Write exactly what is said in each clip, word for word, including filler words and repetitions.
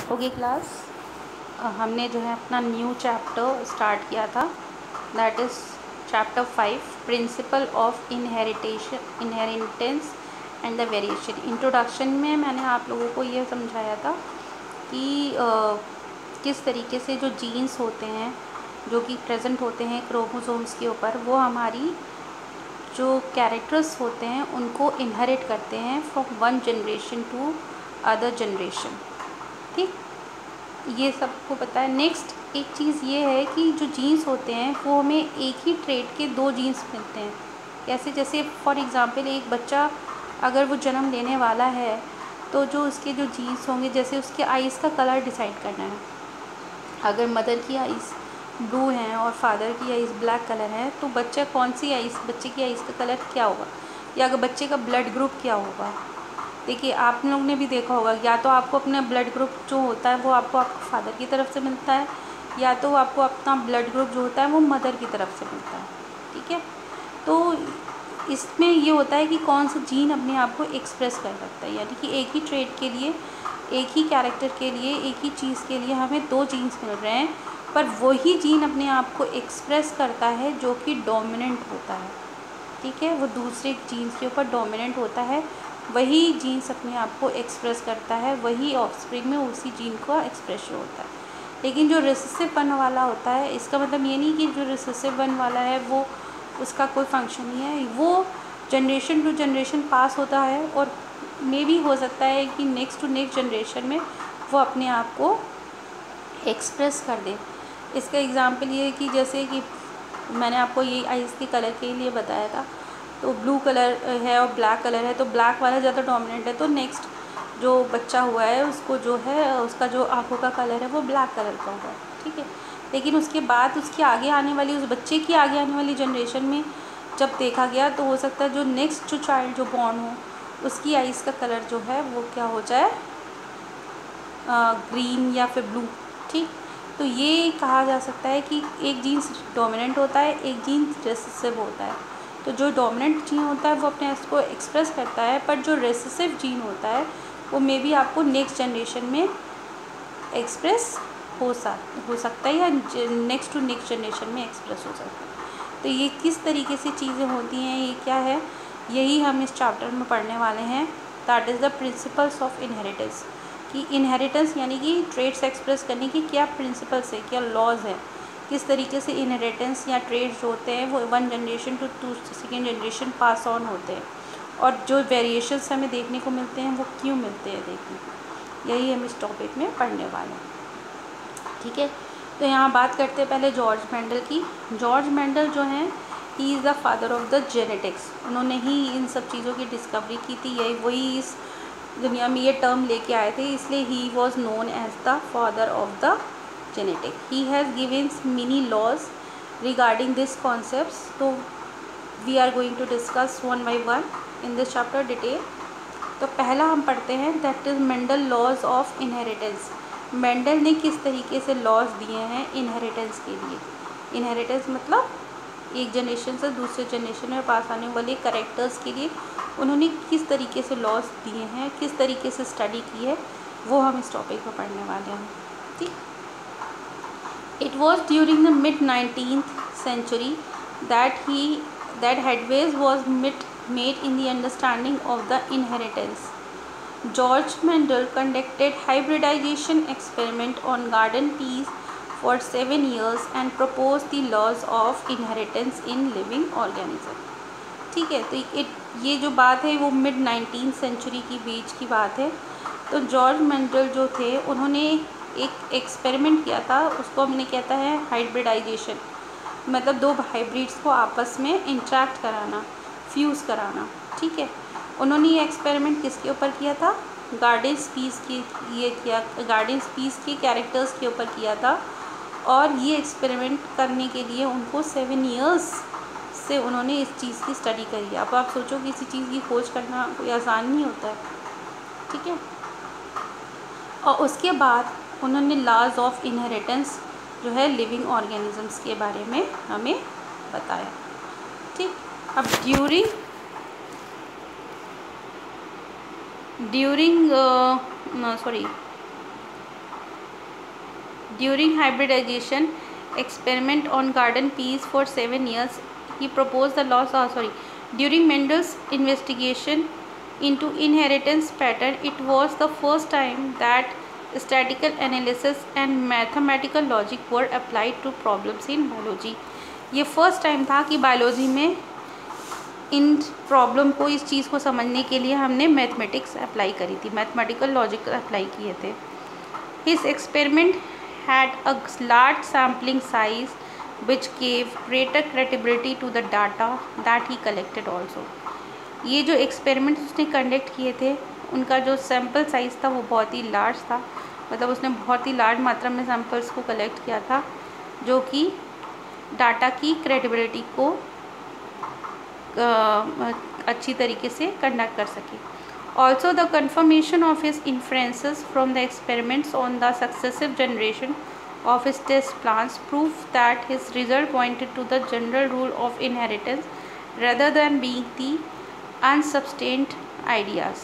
Okay class, हमने जो है अपना न्यू चैप्टर स्टार्ट किया था, that is chapter five, principle of inheritation inheritance and the variation. Introduction में मैंने आप लोगों को ये समझाया था कि uh, किस तरीके से जो जीन्स होते हैं जो कि प्रेजेंट होते हैं क्रोमोसोम्स के ऊपर, वो हमारी जो कैरेक्टर्स होते हैं उनको इनहेरिट करते हैं from one generation to other generation. ठीक, ये सबको पता है। नेक्स्ट एक चीज़ ये है कि जो जीन्स होते हैं वो हमें एक ही ट्रेट के दो जीन्स मिलते हैं। कैसे? जैसे फॉर एग्ज़ाम्पल एक बच्चा अगर वो जन्म लेने वाला है तो जो उसके जो जीन्स होंगे, जैसे उसके आइज़ का कलर डिसाइड करना है। अगर मदर की आइज़ ब्लू हैं और फादर की आइज़ ब्लैक कलर है तो बच्चा कौन सी आइज़ बच्चे की आइज़ का कलर क्या होगा, या अगर बच्चे का ब्लड ग्रुप क्या होगा। देखिए, आप लोग ने भी देखा होगा, या तो आपको अपना ब्लड ग्रुप जो होता है वो आपको आपको फादर की तरफ से मिलता है, या तो आपको अपना ब्लड ग्रुप जो होता है वो मदर की तरफ से मिलता है। ठीक है, तो इसमें ये होता है कि कौन सा जीन अपने आप को एक्सप्रेस कर सकता है, यानी कि एक ही ट्रेट के लिए, एक ही कैरेक्टर के लिए, एक ही चीज़ के लिए हमें दो जीन्स मिल रहे हैं, पर वही जीन अपने आप को एक्सप्रेस करता है जो कि डोमिनेंट होता है। ठीक है, वो दूसरे जीन्स के ऊपर डोमिनेंट होता है, वही जीन्स अपने आप को एक्सप्रेस करता है, वही ऑफस्प्रिंग में उसी जीन का एक्सप्रेशन होता है। लेकिन जो रिसेसिव वन वाला होता है, इसका मतलब ये नहीं कि जो रिसेसिव वन वाला है वो उसका कोई फंक्शन नहीं है, वो जनरेशन टू जनरेशन पास होता है और मे भी हो सकता है कि नेक्स्ट टू नेक्स्ट जनरेशन में वो अपने आप को एक्सप्रेस कर दे। इसका एग्ज़ाम्पल ये है कि जैसे कि मैंने आपको ये आइज़ के कलर के लिए बताया था, तो ब्लू कलर है और ब्लैक कलर है, तो ब्लैक वाला ज़्यादा डोमिनेंट है, तो नेक्स्ट जो बच्चा हुआ है उसको जो है उसका जो आँखों का कलर है वो ब्लैक कलर का होगा। ठीक है, लेकिन उसके बाद उसके आगे आने वाली, उस बच्चे की आगे आने वाली जनरेशन में जब देखा गया तो हो सकता है जो नेक्स्ट जो चाइल्ड जो बॉर्न हो उसकी आइज़ का कलर जो है वो क्या हो जाए, ग्रीन या फिर ब्लू। ठीक, तो ये कहा जा सकता है कि एक जीन्स डोमिनेंट होता है, एक जीन्स रिसेसिव होता है। तो जो डोमिनेंट जीन होता है वो अपने आप को एक्सप्रेस करता है, पर जो रिसेसिव जीन होता है वो मे बी आपको नेक्स्ट जनरेशन में एक्सप्रेस हो सक हो सकता है या नेक्स्ट टू नेक्स्ट जनरेशन में एक्सप्रेस हो सकता है। तो ये किस तरीके से चीज़ें होती हैं, ये क्या है, यही हम इस चैप्टर में पढ़ने वाले हैं। That is the principles of inheritance, कि इनहेरिटेंस यानी कि ट्रेड्स एक्सप्रेस करने की क्या प्रिंसिपल्स है, क्या लॉज है, किस तरीके से इनहेरिटेंस या ट्रेड्स जो होते हैं वो one generation to to second generation pass on होते हैं, और जो वेरिएशंस हमें देखने को मिलते हैं वो क्यों मिलते हैं, देखिए यही हम इस टॉपिक में पढ़ने वाले हैं। ठीक है, तो यहाँ बात करते हैं पहले जॉर्ज मेंडल की। जॉर्ज मेंडल जो हैं, he is the father of the genetics. उन्होंने ही इन सब चीज़ों की डिस्कवरी की थी, यही वही इस दुनिया में ये टर्म लेके आए थे, इसलिए ही was known as the father of the genetic. He has given many laws regarding this concepts, तो we are going to discuss one by one in this chapter detail. तो पहला हम पढ़ते हैं, that is Mendel laws of inheritance. Mendel ने किस तरीके से लॉज दिए हैं इनहेरिटेंस के लिए। इनहेरिटेंस मतलब एक जनरेशन से दूसरे जनरेशन में पास आने वाले कैरेक्टर्स के लिए उन्होंने किस तरीके से लॉज दिए हैं, किस तरीके से स्टडी की है, वो हम इस टॉपिक में पढ़ने वाले हैं। ठीक, it was during the mid nineteenth century that he that headways was made made in the understanding of the inheritance. George Mendel conducted hybridization experiment on garden peas for seven years and proposed the laws of inheritance in living organism. ठीक है, तो it, ये जो बात है वो mid nineteen century की बीच की बात है। तो जॉर्ज मेंडल जो थे उन्होंने एक एक्सपेरिमेंट किया था, उसको हमने कहता है हाइब्रिडाइजेशन, मतलब दो हाइब्रिड्स को आपस में इंटरेक्ट कराना, फ्यूज़ कराना। ठीक है, उन्होंने ये एक्सपेरिमेंट किसके ऊपर किया था, गार्डन पीस की ये किया गार्डन पीस के कैरेक्टर्स के ऊपर किया था, और ये एक्सपेरिमेंट करने के लिए उनको सेवन इयर्स से उन्होंने इस चीज़ की स्टडी करी। अब आप सोचो किसी चीज़ की खोज करना कोई आसान नहीं होता है। ठीक है, और उसके बाद उन्होंने लॉज ऑफ इनहेरिटेंस जो है लिविंग ऑर्गेनिजम्स के बारे में हमें बताया। ठीक, अब during during sorry During hybridization experiment on garden peas for seven years, he proposed the laws. Oh, sorry. During Mendel's investigation into inheritance pattern, it was the first time that statistical analysis and mathematical logic were applied to problems in biology. ये first time था कि biology में इन problem को, इस चीज़ को समझने के लिए हमने मैथमेटिक्स अप्लाई करी थी, मैथमेटिकल लॉजिक अप्लाई किए थे. His experiment had a large sampling size which gave greater credibility to the data that he collected also. ये जो एक्सपेरिमेंट उसने कंडक्ट किए थे उनका जो सैम्पल साइज़ था वो बहुत ही लार्ज था, मतलब उसने बहुत ही लार्ज मात्रा में सैम्पल्स को कलेक्ट किया था जो कि डाटा की क्रेडिबिलिटी को अच्छी तरीके से कंडक्ट कर सके. Also, the confirmation of his inferences from the experiments on the successive generation of his test plants proved that his result pointed to the general rule of inheritance rather than being the unsubstantiated ideas.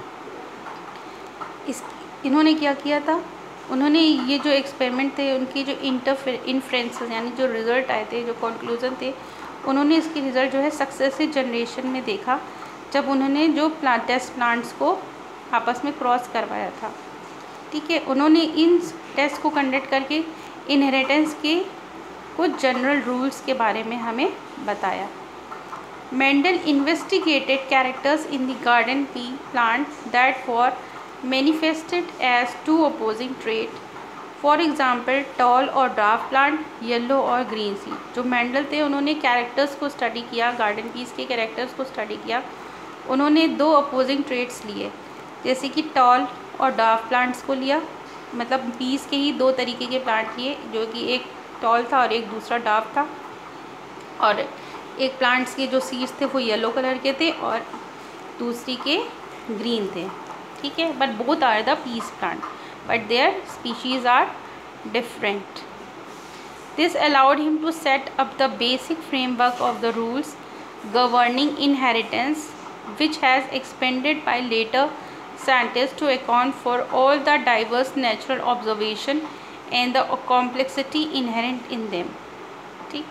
इस इन्होंने क्या किया था, उन्होंने ये जो experiment थे उनकी जो इंटरफेर इन्फ्रेंसेस यानी जो रिज़ल्ट आए थे, जो कंक्लूज़न थे, उन्होंने इसकी रिज़ल्ट जो है सक्सेसिव जनरेशन में देखा जब उन्होंने जो प्लांट टेस्ट प्लांट्स को आपस में क्रॉस करवाया था. ठीक है, उन्होंने इन टेस्ट को कंडक्ट करके इनहेरिटेंस के कुछ जनरल रूल्स के बारे में हमें बताया. Mendel investigated characters in the garden pea plant that were manifested as two opposing trait, for example tall or dwarf plant, yellow or green seed. जो मेंडल थे उन्होंने कैरेक्टर्स को स्टडी किया, गार्डन पीस के कैरेक्टर्स को study किया. उन्होंने दो अपोजिंग ट्रेट्स लिए, जैसे कि टॉल और ड्वार्फ प्लांट्स को लिया, मतलब पीस के ही दो तरीके के प्लांट लिए, जो कि एक टॉल था और एक दूसरा ड्वार्फ था, और एक प्लांट्स के जो सीड्स थे वो येलो कलर के थे और दूसरी के ग्रीन थे. ठीक है, but both are the peas plant but their species are different. This allowed him to set up the basic framework of the rules governing inheritance, which has expanded by later scientists to account for all the diverse natural observation and the complexity inherent in them. ठीक,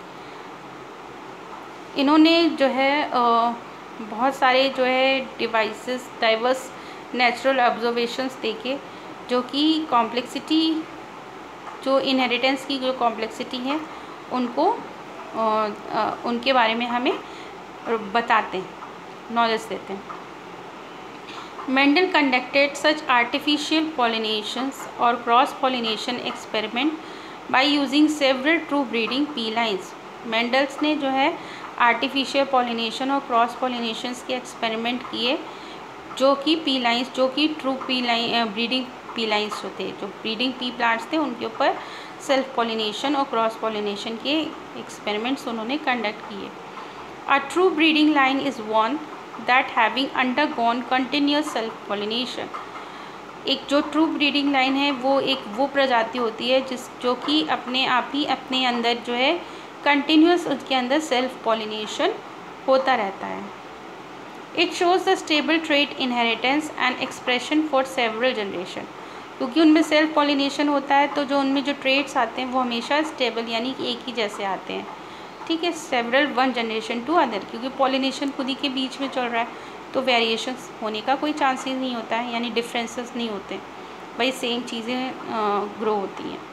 इन्होंने जो है बहुत सारे जो है devices, diverse natural observations देखे जो कि कॉम्प्लेक्सिटी, जो इनहेरिटेंस की जो कॉम्प्लेक्सिटी है उनको आ, आ, उनके बारे में हमें बताते हैं, नॉलेज देते हैं. Mendel conducted such artificial pollinations or cross pollination experiment by using several true breeding pea lines. Mendel's ने जो है आर्टिफिशियल पॉलिनेशन और क्रॉस पॉलिनेशंस के एक्सपेरिमेंट किए जो कि पी लाइन्स, जो कि true pea line breeding pea lines जो थे, जो ब्रीडिंग पी प्लांट्स थे, उनके ऊपर सेल्फ पॉलिनेशन और क्रॉस पॉलिनेशन के एक्सपेरिमेंट्स उन्होंने कंडक्ट किए. A true breeding line is one that having undergone continuous self pollination. एक जो ट्रू ब्रीडिंग लाइन है वो एक वो प्रजाति होती है जिस जो कि अपने आप ही अपने अंदर जो है कंटिन्यूस उसके अंदर सेल्फ पॉलिनेशन होता रहता है. It shows the stable trait inheritance and expression for several generation. क्योंकि उनमें सेल्फ पॉलिनेशन होता है तो जो उनमें जो ट्रेट्स आते हैं वो हमेशा स्टेबल यानी कि एक ही जैसे आते हैं. ठीक है, several one generation to other, क्योंकि पॉलिनेशन खुद ही के बीच में चल रहा है तो वेरिएशंस होने का कोई चांस ही नहीं होता है, यानी डिफरेंसेस नहीं होते, भाई सेम चीज़ें ग्रो होती हैं.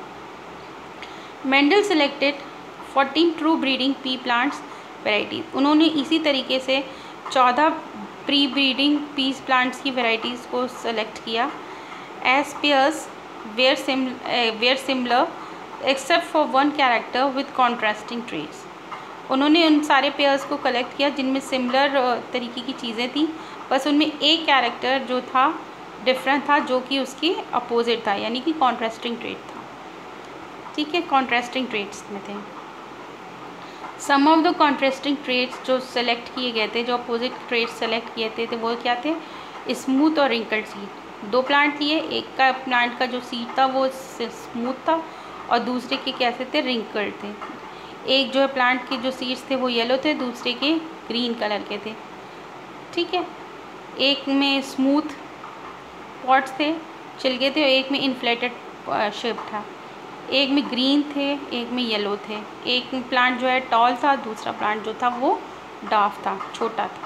Mendel selected fourteen true breeding pea plants varieties. उन्होंने इसी तरीके से चौदह प्री ब्रीडिंग पीस प्लांट्स की वेराइटीज़ को सेलेक्ट किया. As pairs were sim were similar except for one character with contrasting traits. उन्होंने उन सारे पेयर्स को कलेक्ट किया जिनमें सिमिलर तरीके की चीज़ें थी, बस उनमें एक कैरेक्टर जो था डिफरेंट था, जो कि उसकी अपोजिट था, यानी कि कॉन्ट्रास्टिंग ट्रेट था. ठीक है, कॉन्ट्रास्टिंग ट्रेट्स में थे. Some of the contrasting traits जो सेलेक्ट किए गए थे, जो अपोजिट ट्रेट्स सेलेक्ट किए थे, थे वो क्या थे? स्मूथ और रिंकल्ड सीड. दो प्लांट लिए, एक का प्लांट का जो सीड था वो स्मूथ था और दूसरे के कैसे थे? रिंकल्ड थे. एक जो है प्लांट के जो सीड्स थे वो येलो थे, दूसरे के ग्रीन कलर के थे. ठीक है, एक में स्मूथ पॉट्स थे, छिलके थे, और एक में इन्फ्लेटेड शेप था. एक में ग्रीन थे, एक में येलो थे। एक प्लांट जो है टॉल था, दूसरा प्लांट जो था वो डार्क था, छोटा था।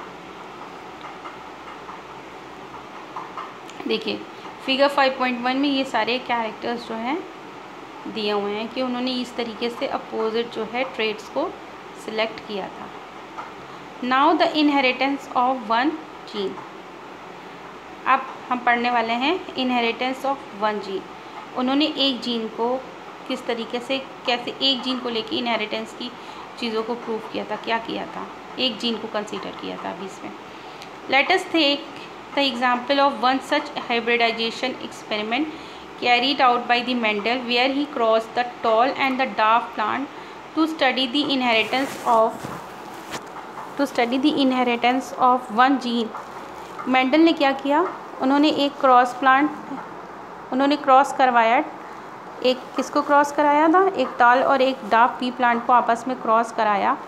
देखिए फिगर फाइव पॉइंट वन में ये सारे कैरेक्टर्स जो हैं दिए हुए हैं कि उन्होंने इस तरीके से अपोजिट जो है ट्रेड्स को सिलेक्ट किया था। Now the inheritance of one gene. अब हम पढ़ने वाले हैं इनहेरिटेंस ऑफ वन जीन। उन्होंने एक जीन को किस तरीके से, कैसे एक जीन को लेके इनहेरिटेंस की चीज़ों को प्रूव किया था, क्या किया था, एक जीन को कंसीडर किया था अभी इसमें। Let us take the example of one such hybridization experiment carried out by the Mendel, where he crossed the tall and the dwarf plant to study the inheritance of to study the inheritance of one gene. Mendel ने क्या किया, उन्होंने एक cross plant उन्होंने cross करवाया। एक किसको cross कराया था, एक टॉल और एक डार्क पी प्लांट को आपस में क्रॉस कराया।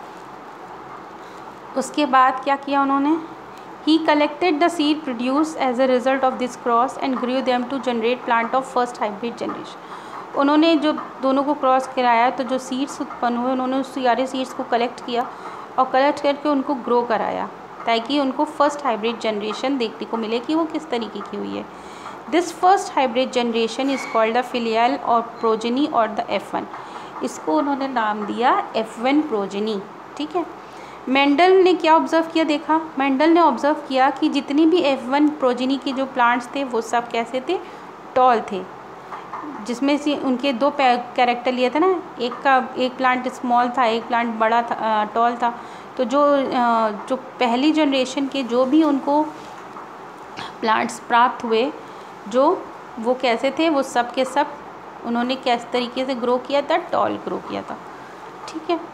उसके बाद क्या किया उन्होंने, He collected the seed produced as a result of this cross and grew them to generate plant of first hybrid generation. उन्होंने जो दोनों को क्रॉस कराया तो जो सीड्स उत्पन्न हुए उन्होंने उस सारे सीड्स को कलेक्ट किया और कलेक्ट करके उनको ग्रो कराया ताकि उनको फर्स्ट हाइब्रिड जनरेशन देखने को मिले कि वो किस तरीके की हुई है। This first hybrid generation is called the filial or progeny or the F one. इसको उन्होंने नाम दिया एफ वन प्रोजेनी। ठीक है। मेंडल ने क्या ऑब्ज़र्व किया, देखा मेंडल ने ऑब्ज़र्व किया कि जितनी भी एफ वन प्रोजेनी के जो प्लांट्स थे वो सब कैसे थे, टॉल थे, जिसमें से उनके दो कैरेक्टर लिए थे ना, एक का एक प्लांट स्मॉल था, एक प्लांट बड़ा था, टॉल था। तो जो जो पहली जनरेशन के जो भी उनको प्लांट्स प्राप्त हुए जो वो कैसे थे, वो सब के सब उन्होंने किस तरीके से ग्रो किया था, टॉल ग्रो किया था। ठीक है।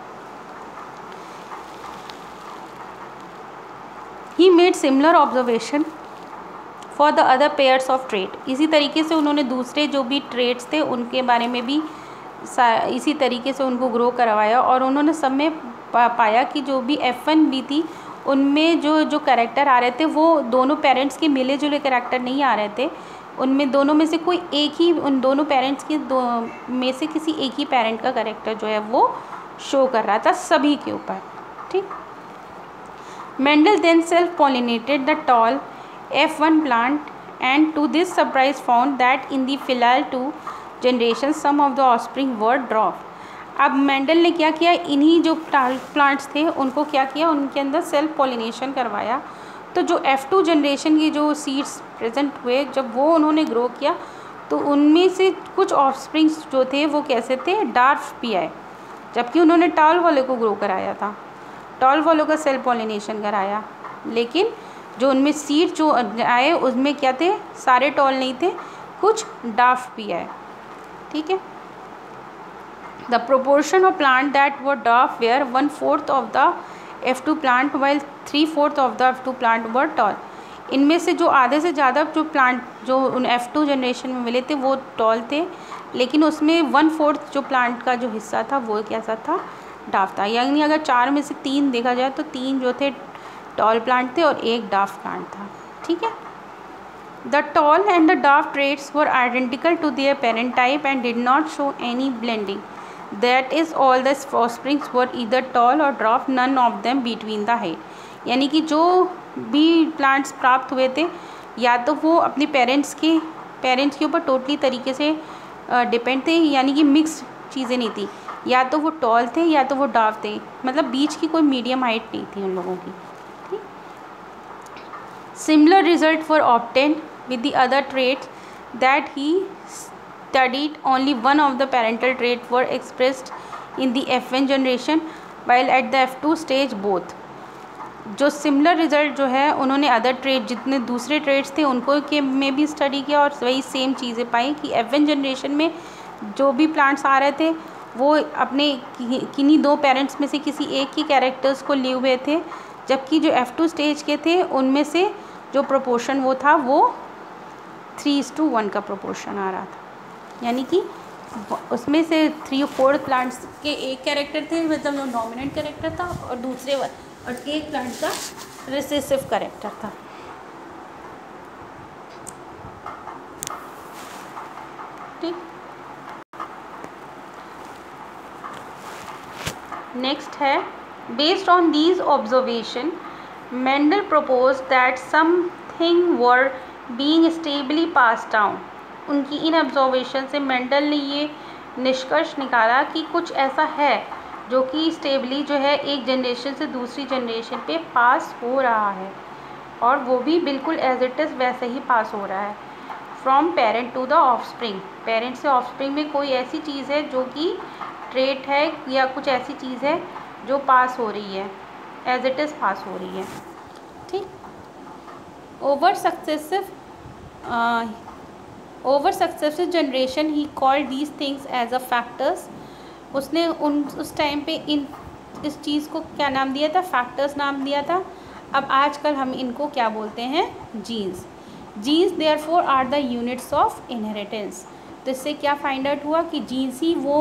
He made similar observation for the other pairs of trait. इसी तरीके से उन्होंने दूसरे जो भी ट्रेड्स थे उनके बारे में भी इसी तरीके से उनको ग्रो करवाया और उन्होंने सब में पा, पाया कि जो भी एफ वन भी थी उनमें जो जो कैरेक्टर आ रहे थे वो दोनों पेरेंट्स के मिले जुले कैरेक्टर नहीं आ रहे थे। उनमें दोनों में से कोई एक ही, उन दोनों पेरेंट्स के दो में से किसी एक ही पेरेंट का कैरेक्टर जो है वो शो कर रहा था सभी के ऊपर। ठीक। Mendel then self-pollinated the tall F one plant and to this surprise found that in the filial two generations some of the offspring were dwarf. अब मेंडल ने क्या किया, इन्हीं जो प्लांट्स थे उनको क्या किया, उनके अंदर सेल्फ पॉलिनेशन करवाया। तो जो एफ टू जनरेशन के जो सीड्स प्रेजेंट हुए जब वो उन्होंने ग्रो किया तो उनमें से कुछ ऑफस्प्रिंग्स जो थे वो कैसे थे, डार्फ पी आए, जबकि उन्होंने टॉल वाले को ग्रो कराया था, टॉल वालों का सेल्फ पॉलिनेशन कराया। लेकिन जो उनमें सीड जो आए उसमें क्या थे, सारे टॉल नहीं थे, कुछ डार्फ भी आए। ठीक है। The proportion of plant that were dwarf were one fourth of the F two plant while three fourth of the F two plant were tall. इनमें से जो आधे से ज़्यादा जो प्लांट जो उन एफ टू जनरेशन में मिले थे वो टॉल थे, लेकिन उसमें वन फोर्थ जो प्लांट का जो हिस्सा था वो कैसा था, डार्फ था। यानी अगर चार में से तीन देखा जाए तो तीन जो थे टॉल प्लांट थे और एक डार्फ प्लांट था। ठीक है। The tall and the dwarf traits were identical to their parent type and did not show any blending. That is all the offsprings were either tall or dwarf, none of them between the height. यानी कि जो भी plants प्राप्त हुए थे या तो वो अपने पेरेंट्स के पेरेंट्स के ऊपर टोटली तरीके से डिपेंड थे, यानी कि मिक्स चीज़ें नहीं थी, या तो वो टॉल थे या तो वो डार्फ थे, मतलब बीच की कोई मीडियम हाइट नहीं थी उन लोगों की। ठीक। Similar result were obtained with the other traits that he studied only one of the parental trait were expressed in the F one generation while at the F two stage both. जो similar result जो है उन्होंने other trade जितने दूसरे trades थे उनको के में भी स्टडी किया और वही सेम चीज़ें पाई कि एफ वन जनरेशन में जो भी प्लांट्स आ रहे थे वो अपने किन्हीं दो पेरेंट्स में से किसी एक ही कैरेक्टर्स को लिए हुए थे, जबकि जो एफ टू स्टेज के थे उनमें से जो प्रोपोर्शन वो था वो थ्री इज टू वन का प्रोपोर्शन आ रहा था। यानी कि उसमें से थ्री फोर प्लांट्स के एक कैरेक्टर थे, मतलब जो डोमिनेंट कैरेक्टर था, और दूसरे और एक प्लांट का रिसेसिव कैरेक्टर था। ठीक। नेक्स्ट है, based on these observation Mendel propose that something were being stably pass down. उनकी इन ऑब्जर्वेशन से मेंडल ने ये निष्कर्ष निकाला कि कुछ ऐसा है जो कि स्टेबली जो है एक जनरेशन से दूसरी जनरेशन पे पास हो रहा है, और वो भी बिल्कुल एज इट इज़ वैसे ही पास हो रहा है। From parent to the offspring, parent से ऑफस्प्रिंग में कोई ऐसी चीज़ है जो कि ट्रेट है या कुछ ऐसी चीज़ है जो पास हो रही है, एज इट इज़ पास हो रही है। ठीक। Over successive over successive generation he called these things as a factors. उसने उन उस टाइम पे इन इस चीज़ को क्या नाम दिया था? फैक्टर्स नाम दिया था। अब आजकल हम इनको क्या बोलते हैं? Genes. Genes therefore are the units of inheritance. तो इससे क्या फाइंड आउट हुआ कि जीन्स ही वो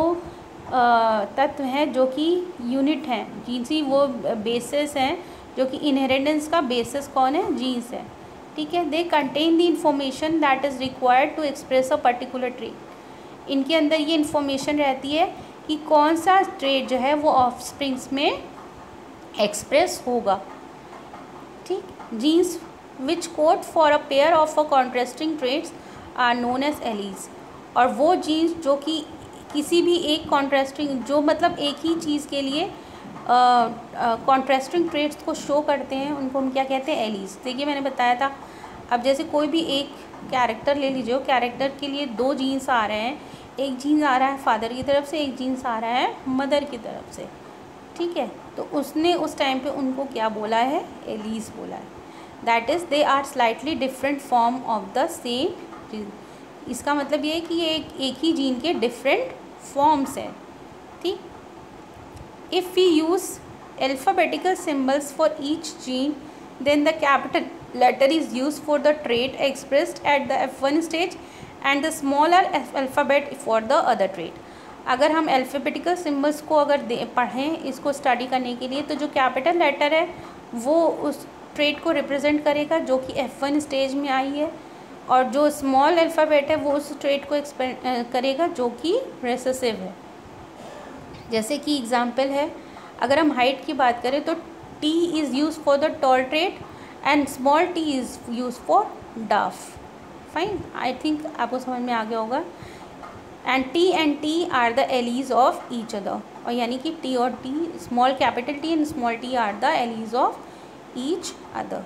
तत्व हैं जो कि यूनिट हैं, जीन्स ही वो बेसिस हैं जो कि इनहेरिटेंस का बेसिस कौन है? जीन्स है। ठीक है। They contain the information that is required to express a particular trait. इनके अंदर ये इन्फॉर्मेशन रहती है कि कौन सा ट्रेट जो है वो ऑफस्प्रिंग्स में एक्सप्रेस होगा। ठीक। Genes which code for a pair of a contrasting traits are known as alleles. और वो जीन्स जो कि किसी भी एक कॉन्ट्रास्टिंग, जो मतलब एक ही चीज़ के लिए कॉन्ट्रास्टिंग ट्रेट्स को शो करते हैं, उनको हम क्या कहते हैं? एलीज। देखिए मैंने बताया था, अब जैसे कोई भी एक कैरेक्टर ले लीजिए, कैरेक्टर के लिए दो जीन्स आ रहे हैं, एक जीन्स आ रहा है फादर की तरफ से, एक जीन्स आ रहा है मदर की तरफ से। ठीक है। तो उसने उस टाइम पे उनको क्या बोला है? एलीज बोला है। That is they are slightly different form of the same gene. इसका मतलब ये है कि ये एक एक ही जीन के डिफरेंट फॉर्म्स हैं। ठीक। If we use alphabetical symbols for each gene then the capital letter is use for the trait expressed at the F one stage and the smaller alphabet for the other trait. अगर हम alphabetical symbols को अगर दे पढ़ें इसको study करने के लिए, तो जो कैपिटल लेटर है वो उस ट्रेट को रिप्रेजेंट करेगा जो कि एफ वन स्टेज में आई है, और जो स्मॉल अल्फ़ाबेट है वो उस ट्रेट को एक्सपेंड करेगा जो कि रेसेसिव है। जैसे कि एग्जांपल है, अगर हम हाइट की बात करें तो T is use for the tall trait and small t is use for dwarf. Fine, I think आपको समझ में आ गया होगा। And T and t are the alleles of each other, और यानी कि टी और t, small capital T and small t are the alleles of each other.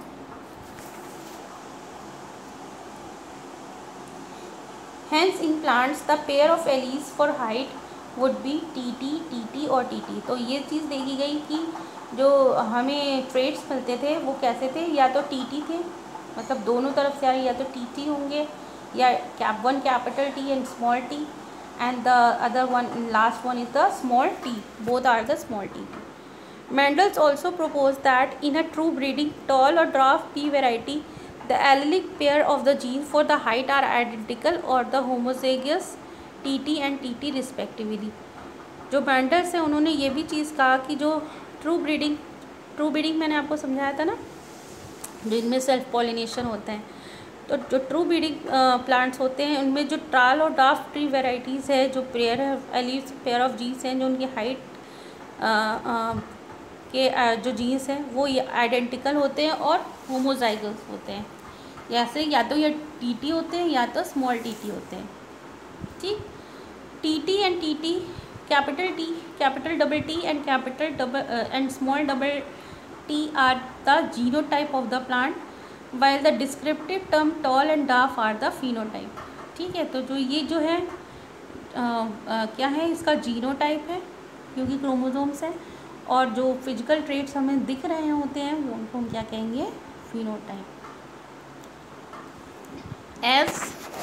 Hence in plants the pair of alleles for height would be T T, T T और T T। तो ये चीज़ देखी गई कि जो हमें traits मिलते थे वो कैसे थे? या तो T T थे, मतलब दोनों तरफ से आ रही, या तो T T होंगे, या cap one capital T and small t, and the other one last one is the small t, both are the small t। Mendel also proposed that in a true breeding tall or dwarf pea variety the allelic pair of the genes for the height are identical or the homozygous T T and T T respectively। जो Mendel's है उन्होंने ये भी चीज़ कहा कि जो true breeding true breeding मैंने आपको समझाया था ना, जिनमें सेल्फ पॉलिनेशन होते हैं, तो जो ट्रू ब्रीडिंग प्लांट्स होते हैं उनमें जो ट्राल और डाफ ट्री वेराइटीज़ है, जो पेयर है एलीज पेयर ऑफ जीन्स हैं, जो उनकी हाइट के जो जीन्स हैं वो आइडेंटिकल होते हैं और होमोजाइगस होते हैं। जैसे या तो ये टीटी होते हैं या तो स्मॉल टीटी होते हैं। ठीक। TT and TT, capital T, capital double T and capital double and small double T are the genotype of the plant, while the descriptive term tall and dwarf are the phenotype. ठीक है। तो जो ये जो है आ, आ, क्या है, इसका जीनोटाइप है क्योंकि क्रोमोसोम्स है, और जो फिजिकल ट्रेट्स हमें दिख रहे होते हैं वो उनको हम क्या कहेंगे? Phenotype. As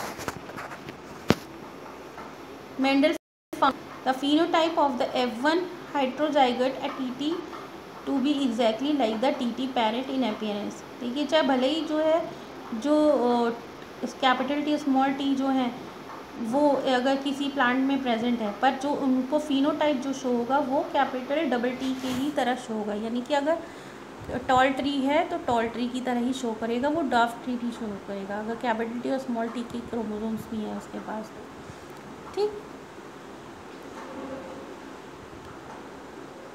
Mendel found the phenotype of the F one heterozygote at T T to be exactly like the T T parent in appearance। देखिए चाहे भले ही जो है जो कैपिटल टी स्मॉल टी जो है वो अगर किसी प्लांट में प्रेजेंट है, पर जो उनको फिनोटाइप जो शो होगा वो कैपिटल डबल टी के ही तरह शो होगा। यानी कि अगर टॉल ट्री है तो टॉल ट्री की तरह ही शो करेगा, वो डाफ ट्री ही शो करेगा अगर कैपिटल टी और स्मॉल टी के क्रोमोसोम्स भी है उसके पास। ठीक।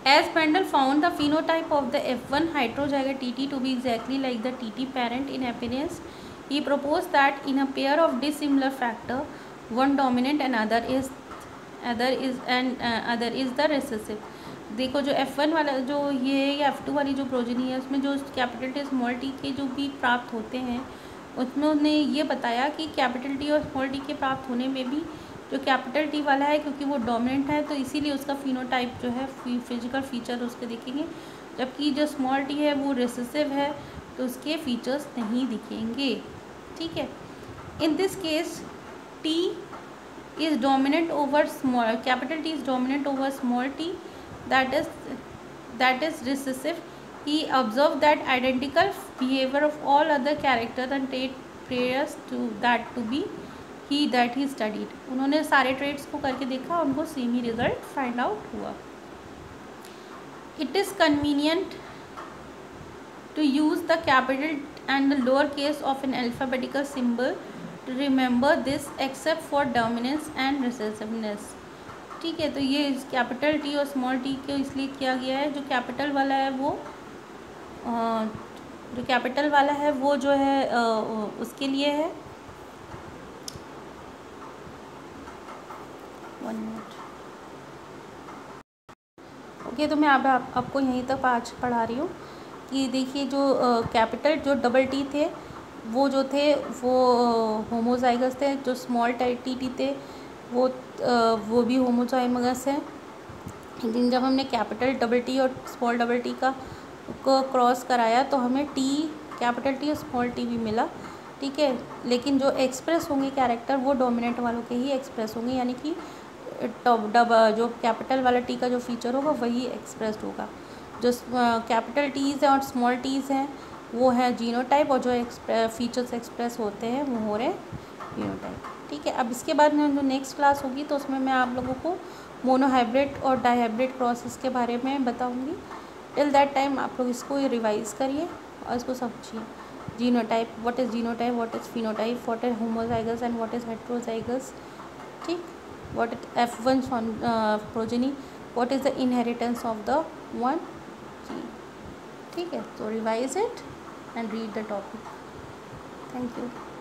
As Mendel found the phenotype of the F one heterozygote T T to be exactly like the T T parent in appearance, he proposed that in a pair of dissimilar factor, one dominant and other is other is and uh, other is the recessive. देखो जो F one वाला जो ये या F two वाली जो progeny है उसमें जो कैपिटल टी स्मॉल टी के जो भी प्राप्त होते हैं उसमें उन्होंने ये बताया कि कैपिटल टी और स्मॉल टी के प्राप्त होने में भी जो कैपिटल टी वाला है क्योंकि वो डोमिनेंट है तो इसीलिए उसका फिनोटाइप जो है फिजिकल फीचर उसके दिखेंगे, जबकि जो स्मॉल टी है वो रिसेसिव है तो उसके फीचर्स नहीं दिखेंगे। ठीक है, in this case T is dominant over small capital T is dominant over small t, that is that is recessive. He observed that identical behavior of all other characters and trait pairs to that to be he that he studied. उन्होंने सारे trades को करके देखा, उनको same ही result find out हुआ। It is convenient to use the capital and the lower case of an alphabetical symbol to remember this except for dominance and recessiveness। ठीक है, तो ये कैपिटल टी और स्मॉल टी को इसलिए किया गया है, जो कैपिटल वाला है वो जो कैपिटल वाला है वो जो है उसके लिए है। वन मिनट ओके, तो मैं अब आप, आपको यहीं तक आज पढ़ा रही हूँ कि देखिए जो कैपिटल जो डबल टी थे वो जो थे वो होमोजाइगस थे, जो स्मॉल टी टी थे वो वो भी होमोजाइगस है। लेकिन जब हमने कैपिटल डबल टी और स्मॉल डबल टी का को क्रॉस कराया तो हमें टी कैपिटल टी और स्मॉल टी भी मिला। ठीक है, लेकिन जो एक्सप्रेस होंगे कैरेक्टर वो डोमिनेंट वालों के ही एक्सप्रेस होंगे, यानी कि डब जो कैपिटल वाला टी का जो फीचर होगा वही एक्सप्रेस्ड होगा। जो कैपिटल टीज़ हैं और स्मॉल टीज़ हैं वो है जीनोटाइप, और जो एक्सप्रे फीचर्स एक्सप्रेस होते हैं वो हो रहे हैं यूनोटाइप। ठीक है, अब इसके बाद में जो नेक्स्ट क्लास होगी तो उसमें मैं आप लोगों को मोनोहाइब्रिड और डाईहाइब्रिड क्रॉसेस के बारे में बताऊंगी। टिल दैट टाइम आप लोग इसको रिवाइज करिए और इसको समझिए। Genotype, what is genotype, what is phenotype, what is homozygous and what is heterozygous. ठीक, what is F one progeny, what is the inheritance of the one gene. ठीक है, so revise it and read the topic. Thank you.